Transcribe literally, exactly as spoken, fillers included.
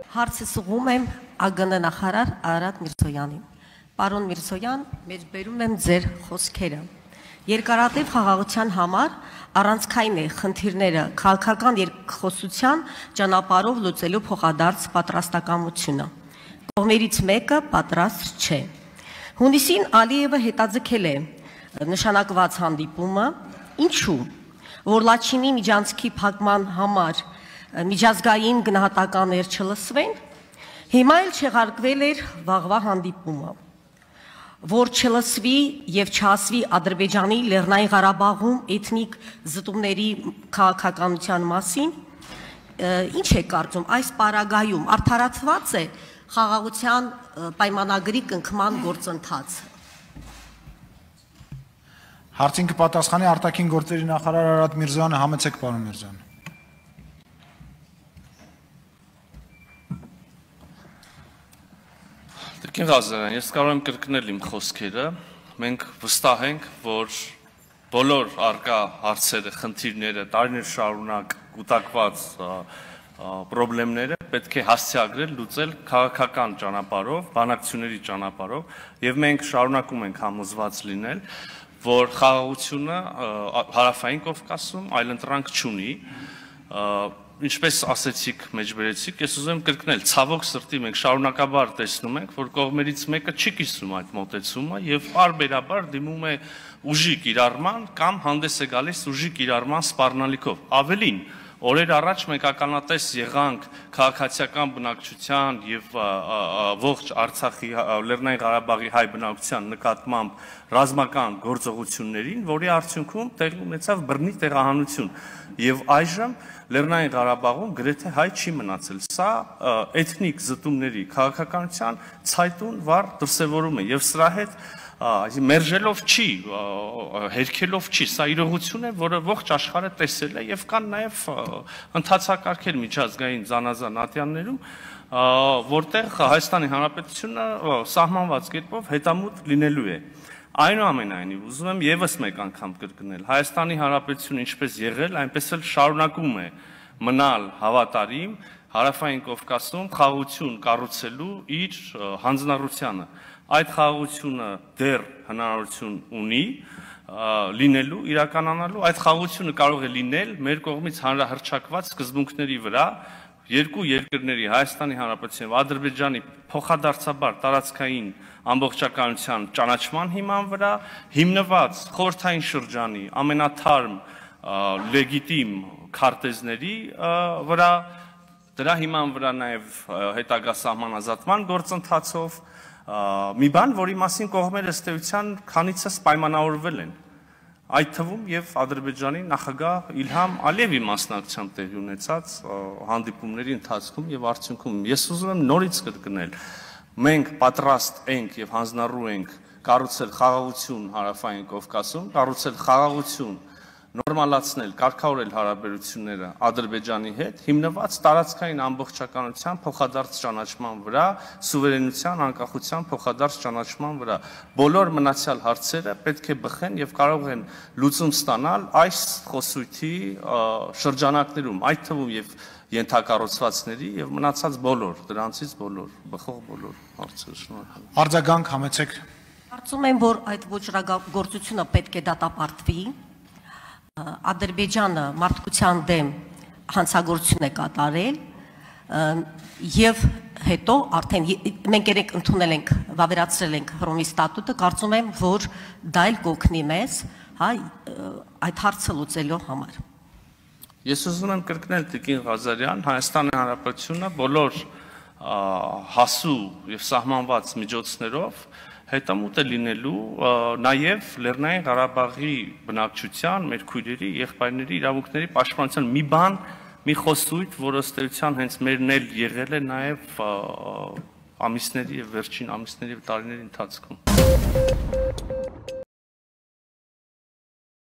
Հարցը սուղում եմ ԱԳՆ նախարար Արարատ Միրզոյանին։ Պարոն Միրզոյան, մեջ բերում եմ ձեր խոսքերը։ Երկարատև խաղաղության համար առանցքային է խնդիրները քաղաքական երկխոսության ճանապարհով լուծելու փոխադարձ պատրաստակամությունը։ Կողմերից մեկը պատրաստ չէ։ Հունիսին Ալիևը հետաձգել է նշանակված հանդիպումը, ինչու, որ Լաչինի միջանցքի փակման համար միջազգային գնահատականներ չլսվեն, հիմա էլ չեղարկվել էր վաղվա հանդիպումը, որ չլսվի և չասվի Ադրբեջանի Լեռնային Ղարաբաղում էթնիկ զտումների քաղաքականության մասին, ինչ է կարծում, այս պարագայում արդարացված է խաղաղության պայմանագրի կնքման գործընթացը։ Հարցին կպատասխանի արտաքին գործերի նախարար Արարատ Միրզոյանը, համեցեք պարոն Միրզոյան։ Տիկին Ղազարյան, ես կարող եմ կրկնել իմ խոսքերը, մենք վստահ ենք, որ բոլոր առկա հարցերը, խնդիրները, տարիներ շարունակ կուտակված պրոբլեմները պետք է հասցեագրել, լուծել քաղաքական ճանապարհով, բանակցությունների ճանապարհով, եւ մենք շարունակում ենք համոզված լինել, որ խաղաղությունը հարավային Կովկասում այլընտրանք չունի, ինչպես ասեցիք, մեջբերեցիք, ես ուզում եմ կրկնել, ցավոք սրտի մենք շարունակաբար տեսնում ենք, որ կողմերից մեկը չի կիսում այդ մոտեցումը եւ պարբերաբար դիմում է ուժի կիրառման կամ հանդես է գալիս ուժի կիրառման սպառնալիքով։ Ավելին, օրեր առաջ մենք ականատես եղանք քաղաքացիական բնակչության եւ ողջ Արցախի, Լեռնային Ղարաբաղի հայ բնակչության նկատմամբ ռազմական գործողություններին, որի արդյունքում տեղի ունեցավ բռնի տեղահանություն եւ այժմ Լեռնային Ղարաբաղում գրեթե հայ չի մնացել։ Սա էթնիկ զտումների քաղաքականության ցայտուն վառ դրսևորում է եւ սրա հետ մերժելով չի, հերքելով չի, սա իրողություն է, որը ողջ աշխարհը տեսել է եւ կան նաեւ ընթացակարգեր միջազգային զանազան ատյաններում, որտեղ Հայաստանի Հանրապետությունը սահմանված կերպով հետամուտ լինելու է։ Այնուամենայնիվ, ուզում եմ եւս մեկ անգամ կրկնել, Հայաստանի Հանրապետությունը ինչպես եղել, այնպես էլ շարունակում է մնալ հավատարիմ Հարավային Կովկասում խաղաղություն կառուցելու իր հանձնառությանը։ Այդ խաղաղությունը դեռ հնարավորություն ունի լինելու, իրականանալու, այդ խաղաղությունը կարող է լինել մեր կողմից հանրահռչակված սկզբունքների վրա, երկու երկրների Հայաստանի Հանրապետության եւ Ադրբեջանի փոխադարձաբար տարածքային ամբողջականության ճանաչման հիման վրա, հիմնված խորհրդային շրջանի ամենաթարմ լեգիտիմ քարտեզների վրա, դրա հիման վրա նաեւ հետագա սահմանազատման գործընթացով, մի բան, որի մասին կողմերը ըստ էության քանիցս պայմանավորվել են, այդ թվում եւ Ադրբեջանի նախագահ Իլհամ Ալիևի մասնակցությամբ տեղի ունեցած հանդիպումների ընթացքում եւ արդյունքում ես ուզում եմ նորից կրկնել, մենք պատրաստ ենք եւ հանձնառու ենք կառուցել խաղաղություն Հարավային Կովկասում, կառուցել խաղաղություն, նորմալացնել, կարգավորել հարաբերությունները Ադրբեջանի հետ, հիմնված տարածքային ամբողջականության փոխադարձ ճանաչման վրա, սուվերենության, անկախության փոխադարձ ճանաչման վրա։ Բոլոր մնացյալ հարցերը պետք է բխեն եւ կարող են լուծում ստանալ այս խոսույթի շրջանակներում, այդ թվում եւ ենթակառուցվածքների եւ մնացած բոլոր, դրանցից բոլոր, բխող բոլոր հարցերը։ Շնորհակալ եմ։ Արձագանք համեցեք։ Կարծում եմ, որ այդ ոճրագործությունը պետք է դատապարտվի։ Ադրբեջանը մարդկության դեմ հանցագործություն է կատարել եւ հետո արդեն մենք երեք ընդունել ենք, վավերացրել ենք Հռոմի ստատուտը, կարծում եմ, որ դա էլ կօգնի մեզ, հա, այդ հարցը լուծելու համար։ Ես ուզում եմ կրկնել Տիկին Ղազարյան, Հայաստանի Հանրապետությունը բոլոր հասու եւ սահմանված միջոցներով հետամուտ է լինելու նաև Լեռնային Ղարաբաղի բնակչության, մեր քույրերի, եղբայրների իրավունքների պաշտպանության մի բան, մի խոսույթ, որ ըստ էության հենց մերն էլ եղել է նաև ամիսների եւ վերջին ամիսների եւ տարիների ընթացքում։